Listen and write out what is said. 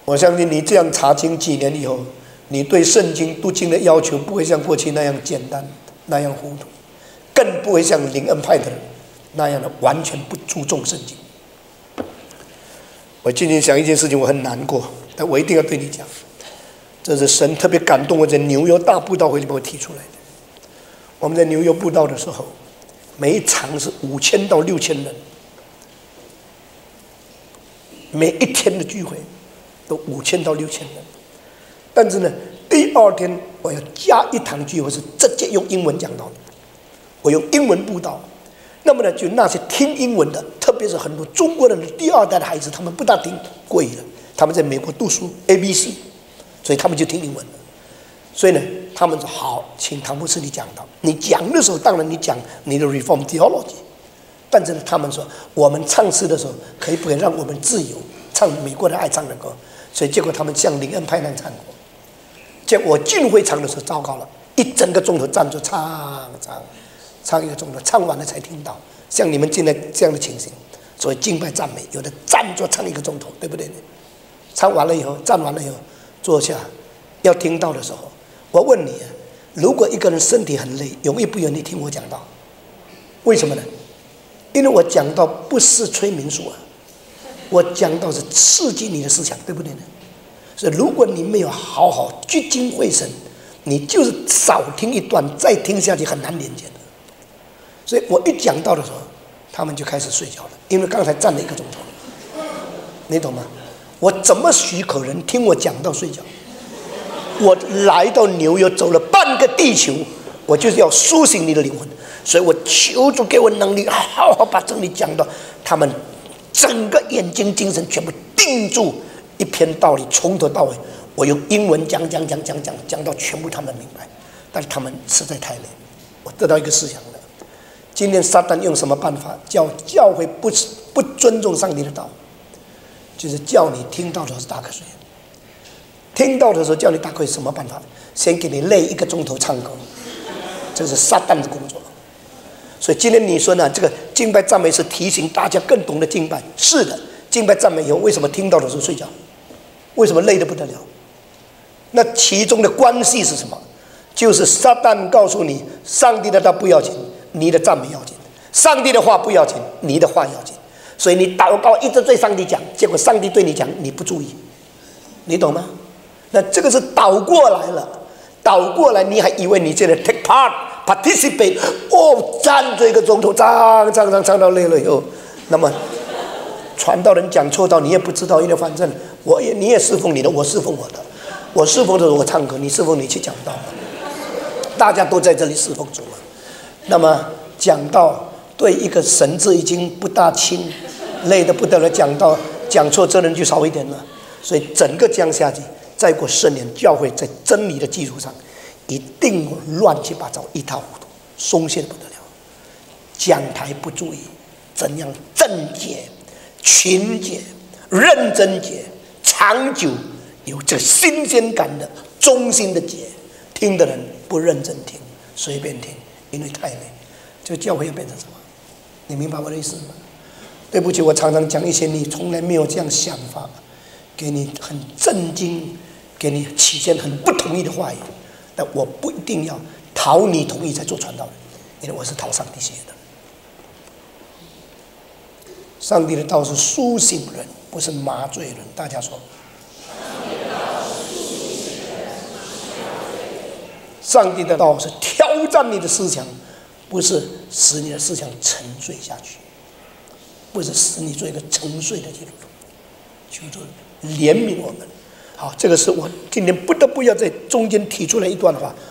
我相信你这样查经几年以后，你对圣经读经的要求不会像过去那样简单、那样糊涂，更不会像灵恩派的人那样的完全不注重圣经。我今天想一件事情，我很难过，但我一定要对你讲，这是神特别感动我在纽约大布道会里面提出来的。我们在纽约布道的时候，每一场是5000到6000人，每一天的聚会都5000到6000人。但是呢，第二天我要加一堂聚会是直接用英文讲道的，我用英文布道。那么呢，就那些听英文的，特别是很多中国人的第二代的孩子，他们不大听国语的，他们在美国读书 ABC， 所以他们就听英文了。所以呢，他们说好，请唐牧师你讲道。你讲的时候，当然你讲你的 Reform Theology， 但是呢，他们说我们唱诗的时候，可以不可以让我们自由唱美国人爱唱的歌？所以结果他们像灵恩派那样唱过。结果我进会场的时候，糟糕了，一整个钟头站着唱1个钟头，唱完了才听到，像你们现在这样的情形。所以敬拜赞美，有的站着唱1个钟头，对不对呢？唱完了以后，站完了以后，坐下，要听到的时候，我问你，如果一个人身体很累，容易不愿意听我讲道？为什么呢？因为我讲道不是催眠术啊，我讲道是刺激你的思想，对不对呢？所以如果你没有好好聚精会神，你就是少听一段，再听下去很难连接的。所以我一讲到的时候，他们就开始睡觉了，因为刚才站了1个钟头，你懂吗？我怎么许可人听我讲到睡觉？我来到纽约走了半个地球，我就是要苏醒你的灵魂，所以我求主给我能力，好好把真理讲到他们整个眼睛精神全部定住一篇道理，从头到尾，我用英文讲到全部他们明白。但是他们实在太累，我得到一个思想了。今天撒旦用什么办法叫教会不尊重上帝的道？就是叫你听到的时候打瞌睡，听到的时候叫你打瞌睡，什么办法？先给你累1个钟头唱歌，这是撒旦的工作。所以今天你说呢？这个敬拜赞美是提醒大家更懂得敬拜。是的，敬拜赞美以后，为什么听到的时候睡觉？为什么累得不得了？那其中的关系是什么？就是撒旦告诉你，上帝的道不要紧，你的赞美要紧；上帝的话不要紧，你的话要紧。所以你祷告一直对上帝讲，结果上帝对你讲，你不注意，你懂吗？那这个是倒过来了，倒过来你还以为你现在 take part。participate， 站着1个钟头，唱到累了以后，那么传道人讲错道，你也不知道，因为反正你也侍奉你的，我侍奉我的，我侍奉的时候我唱歌，你侍奉你去讲道，大家都在这里侍奉主嘛。那么讲道对一个神志已经不大清，累得不得了，讲错这人就少一点了，所以整个降下去，再过10年，教会在真理的基础上。一定乱七八糟，一塌糊涂，松懈得不得了。讲台不注意，怎样正解、群解、认真解，长久有这个新鲜感的中心的解，听的人不认真听，随便听，因为太累。这个教会要变成什么？你明白我的意思吗？对不起，我常常讲一些你从来没有这样想法，给你很震惊，给你起先很不同意的话语。但我不一定要讨你同意才做传道人，因为我是讨上帝喜悦的。上帝的道是苏醒人，不是麻醉人。大家说，上帝的道是挑战你的思想，不是使你的思想沉睡下去，不是使你做一个沉睡的基督徒。求主怜悯我们。好，这个是我今天不得不要在中间提出来一段话。